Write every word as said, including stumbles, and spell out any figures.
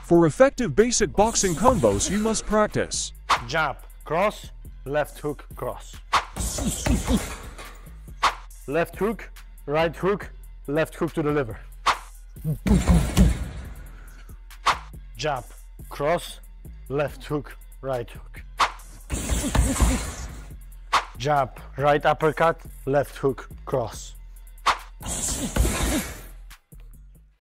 For effective basic boxing combos, you must practice jab, cross, left hook, cross. Left hook, right hook, left hook to the liver. Jab, cross, left hook, right hook. Jab, right uppercut, left hook, cross.